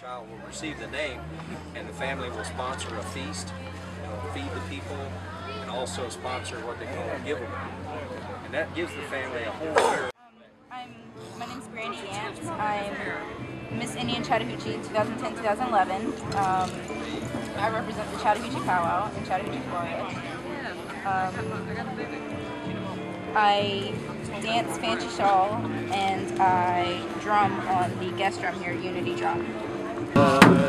child will receive the name, and the family will sponsor a feast, feed the people, and also sponsor what they call a giveaway. And that gives the family a whole year. My name's Brandy Ant. I'm Miss Indian Chattahoochee 2010-2011. I represent the Chattahoochee Pow Wow in Chattahoochee, Florida. I dance Fancy Shawl, and I drum on the guest drum here at Unity Drum.